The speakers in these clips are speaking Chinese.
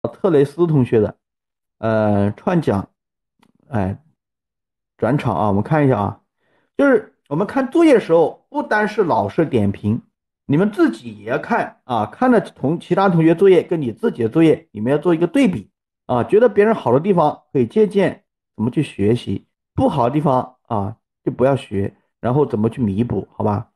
特雷斯同学的，串讲，哎，转场啊，我们看一下啊，就是我们看作业的时候，不单是老师点评，你们自己也要看啊，看了其他同学作业跟你自己的作业，你们要做一个对比啊，觉得别人好的地方可以借鉴，怎么去学习，不好的地方啊就不要学，然后怎么去弥补，好吧？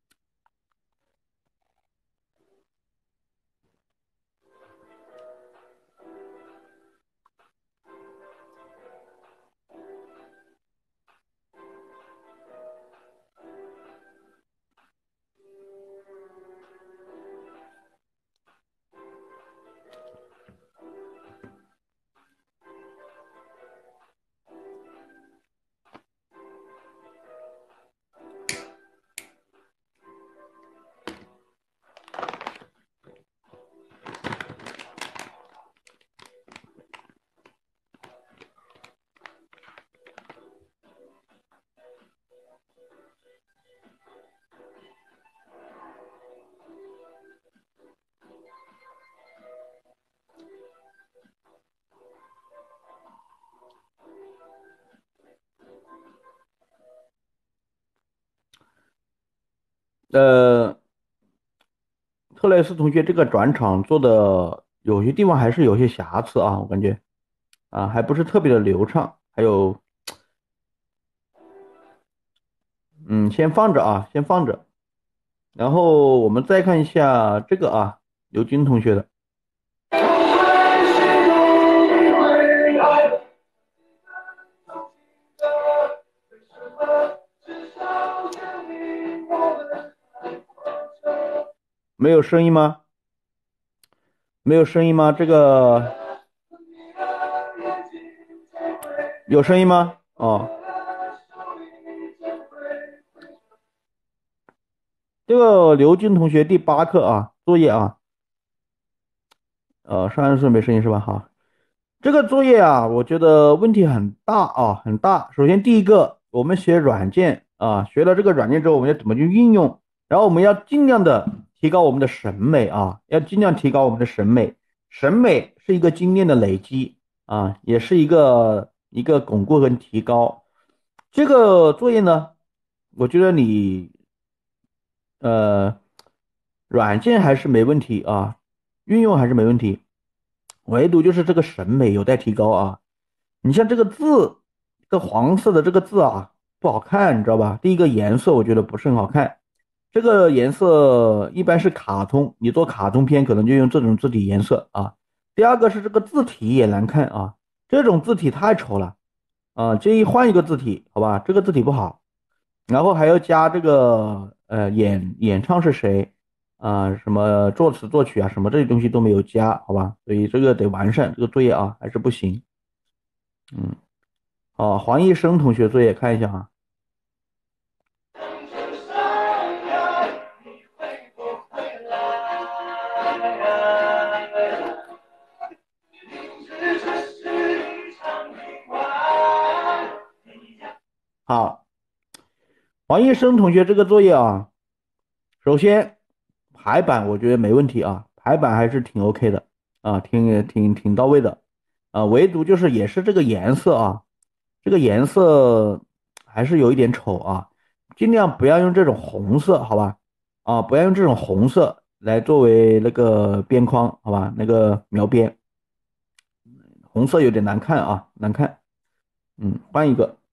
呃，特雷斯同学这个转场做的有些地方还是有些瑕疵啊，我感觉啊还不是特别的流畅，还有先放着啊，先放着，然后我们再看一下这个啊，刘军同学的没有声音吗？没有声音吗？这个有声音吗？哦，这个刘军同学第8课啊，作业啊，上半是没声音是吧？好，这个作业啊，我觉得问题很大啊，很大。首先第一个，我们学软件啊，学了这个软件之后，我们要怎么去运用？然后我们要尽量的提高我们的审美啊，要尽量提高我们的审美。审美是一个经验的累积啊，也是一个巩固和提高。这个作业呢，我觉得你呃软件还是没问题啊，运用还是没问题，唯独就是这个审美有待提高啊。你像这个字，这个黄色的这个字啊，不好看，你知道吧？第一个颜色我觉得不是很好看，这个颜色一般是卡通，你做卡通片可能就用这种字体颜色啊。第二个是这个字体也难看啊，这种字体太丑了啊，建议换一个字体，好吧？这个字体不好。然后还要加这个演唱是谁啊、什么作词作曲啊，什么这些东西都没有加，好吧？所以这个得完善这个作业啊，还是不行。嗯，好，黄医生同学作业看一下啊。好，黄医生同学这个作业啊，首先排版我觉得没问题啊，排版还是挺 OK 的啊，挺到位的啊，唯独就是也是这个颜色啊，这个颜色还是有一点丑啊，尽量不要用这种红色，好吧？啊，不要用这种红色来作为那个边框，好吧？那个描边，红色有点难看啊，难看。换一个。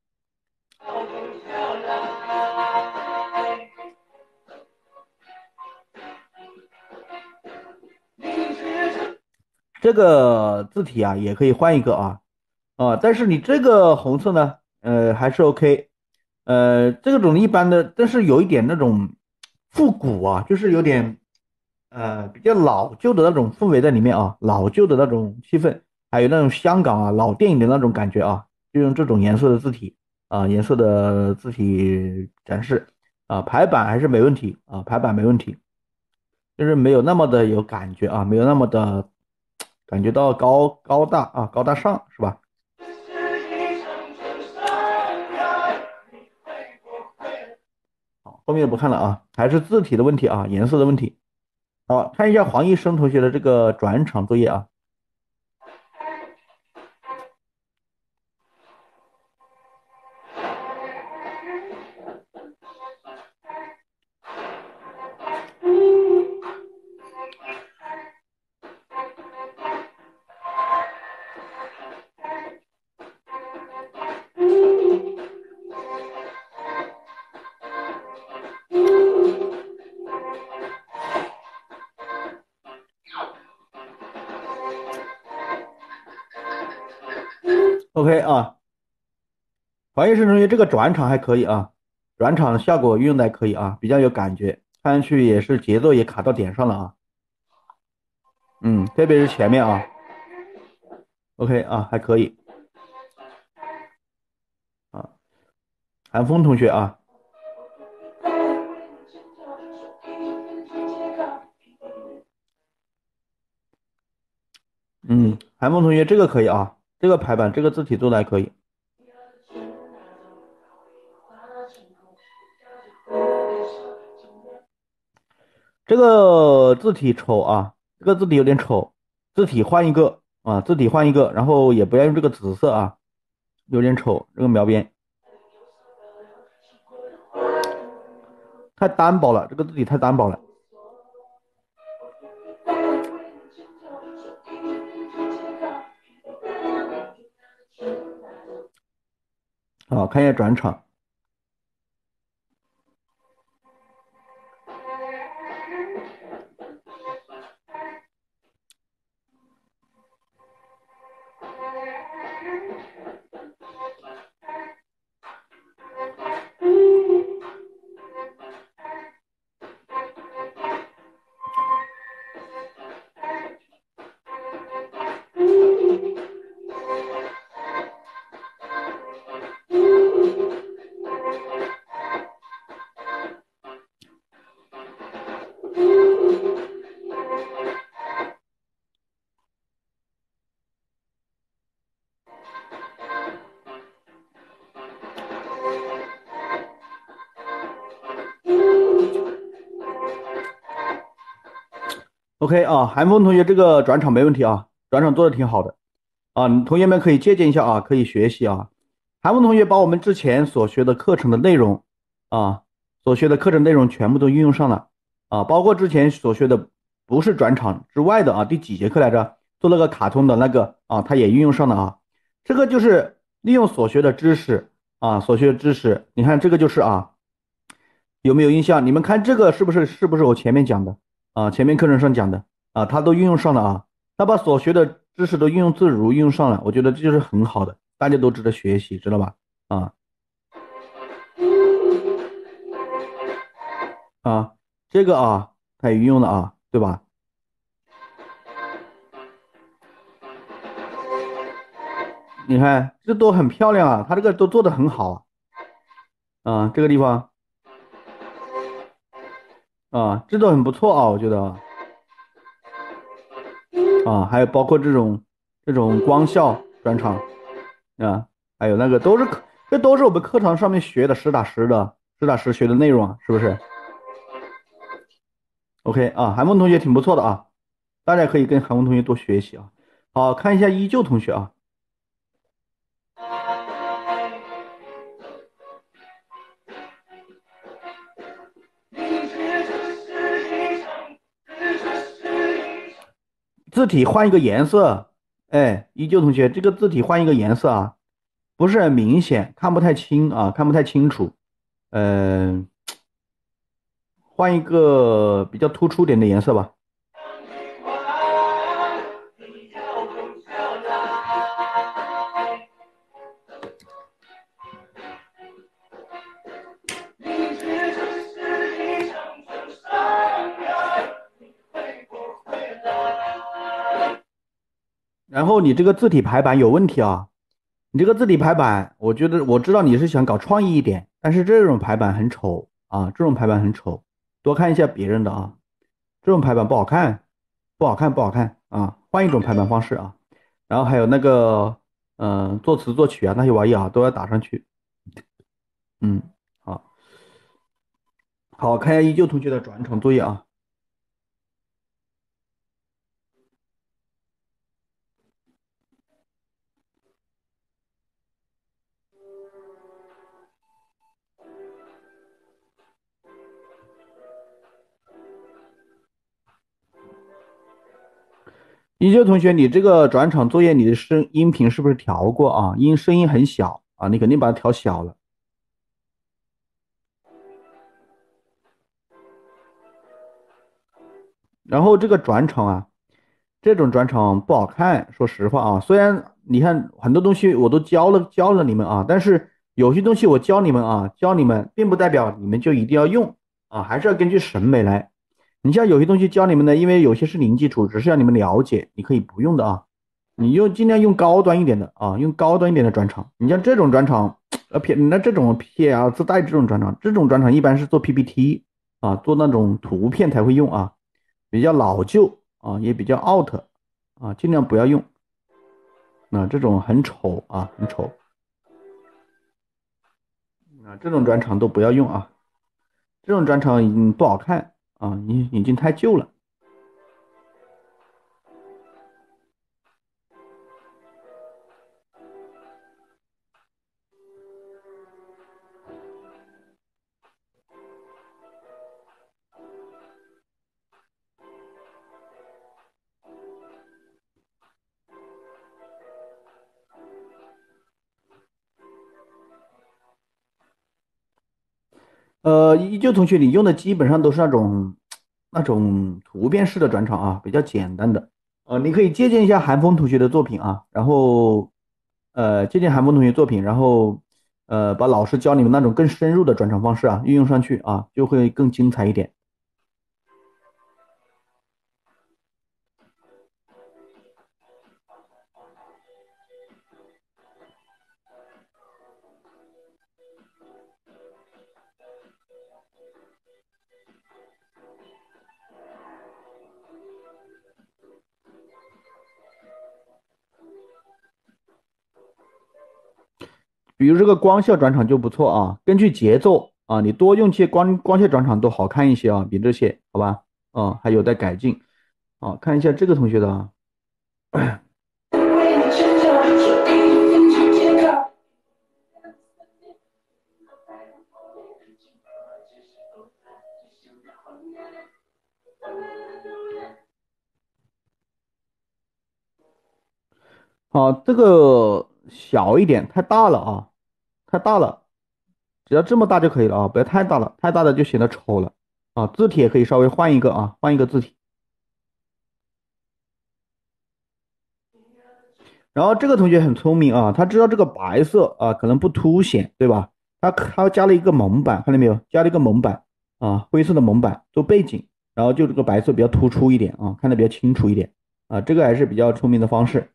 这个字体啊也可以换一个啊，但是你这个红色呢，还是 OK，这种一般的，但是有一点那种复古啊，就是有点比较老旧的那种氛围在里面啊，老旧的那种气氛，还有那种香港啊老电影的那种感觉啊，就用这种颜色的字体啊，颜色的字体展示啊，排版还是没问题啊，排版没问题。就是没有那么的有感觉啊，没有那么的感觉到高大啊，高大上是吧？好，后面不看了啊，还是字体的问题啊，颜色的问题。好，看一下黄医生同学的这个转场作业啊。 OK 啊，黄医生同学这个转场还可以啊，转场的效果运用的还可以啊，比较有感觉，看上去也是节奏也卡到点上了啊。嗯，特别是前面啊，OK 啊，还可以啊。韩风同学啊，嗯，韩风同学这个可以啊，这个排版这个字体做的还可以。这个字体丑啊，这个字体有点丑，字体换一个啊，字体换一个，然后也不要用这个紫色啊，有点丑，这个描边太单薄了，这个字体太单薄了。好，看一下转场。OK 啊，韩风同学这个转场没问题啊，转场做的挺好的啊，同学们可以借鉴一下啊，可以学习啊。韩风同学把我们之前所学的课程的内容啊，所学的课程内容全部都运用上了啊，包括之前所学的不是转场之外的啊，第几节课来着？做那个卡通的那个啊，他也运用上了啊。这个就是利用所学的知识啊，所学的知识，你看这个就是啊，有没有印象？你们看这个是不是我前面讲的啊？前面课程上讲的啊，他都运用上了啊，他把所学的知识都运用自如，运用上了，我觉得这就是很好的，大家都值得学习，知道吧？啊啊，这个啊，他也运用了啊，对吧？你看这都很漂亮啊，他这个都做的很好啊，这个地方啊，这都很不错啊，我觉得啊，还有包括这种光效专场啊，还有那个都是这都是我们课堂上面学的实打实学的内容啊，是不是？OK 啊，韩梦同学挺不错的啊，大家可以跟韩梦同学多学习啊。好，看一下依旧同学啊，字体换一个颜色，哎，依旧同学这个字体换一个颜色啊，不是很明显，看不太清啊，看不太清楚，嗯、换一个比较突出点的颜色吧。然后你这个字体排版有问题啊，你这个字体排版，我觉得我知道你是想搞创意一点，但是这种排版很丑啊，这种排版很丑，多看一下别人的啊，这种排版不好看，不好看，不好看啊，换一种排版方式啊。然后还有那个，作词作曲啊那些玩意啊都要打上去。嗯，好，好，看一下依旧同学的转场作业啊。依旧同学，你这个转场作业，你的音频是不是调过啊？声音很小啊，你肯定把它调小了。然后这个转场啊，这种转场不好看，说实话啊，虽然你看很多东西我都教了你们啊，但是有些东西我教你们啊，教你们并不代表你们就一定要用啊，还是要根据审美来。你像有些东西教你们的，因为有些是零基础，只是让你们了解，你可以不用的啊。你尽量用高端一点的啊，用高端一点的转场。你像这种转场，那这种 PR 自带这种转场，这种转场一般是做 PPT 啊，做那种图片才会用啊，比较老旧啊，也比较 out 啊，尽量不要用。这种很丑啊，很丑这种转场都不要用啊，这种转场已经不好看啊，已经太旧了。依旧同学，你用的基本上都是那种图片式的转场啊，比较简单的。你可以借鉴一下韩风同学的作品啊，然后借鉴韩风同学作品，然后把老师教你们那种更深入的转场方式啊运用上去啊，就会更精彩一点。比如这个光效转场就不错啊，根据节奏啊，你多用些光效转场都好看一些啊，比这些好吧？还有待改进。看一下这个同学的啊。好，这个小一点，太大了啊，太大了，只要这么大就可以了啊，不要太大了，太大的就显得丑了啊。字体也可以稍微换一个啊，换一个字体。然后这个同学很聪明啊，他知道这个白色啊可能不凸显，对吧？他加了一个蒙版，看到没有？加了一个蒙版啊，灰色的蒙版做背景，然后就这个白色比较突出一点啊，看得比较清楚一点啊，这个还是比较聪明的方式。